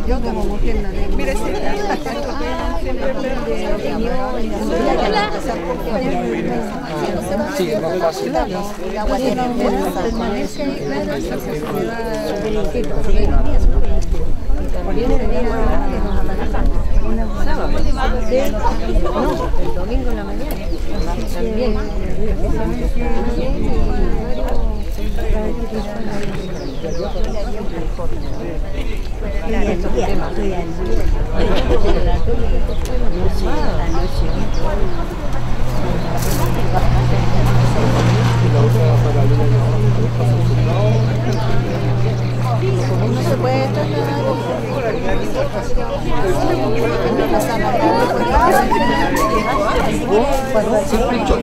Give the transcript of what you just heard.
yo como mujer no tengo. Mire, Sí, es más fácil. La guatera permanece ahí, claro, entonces se le va viene de día un sábado. No, el domingo en la mañana. También. Estoy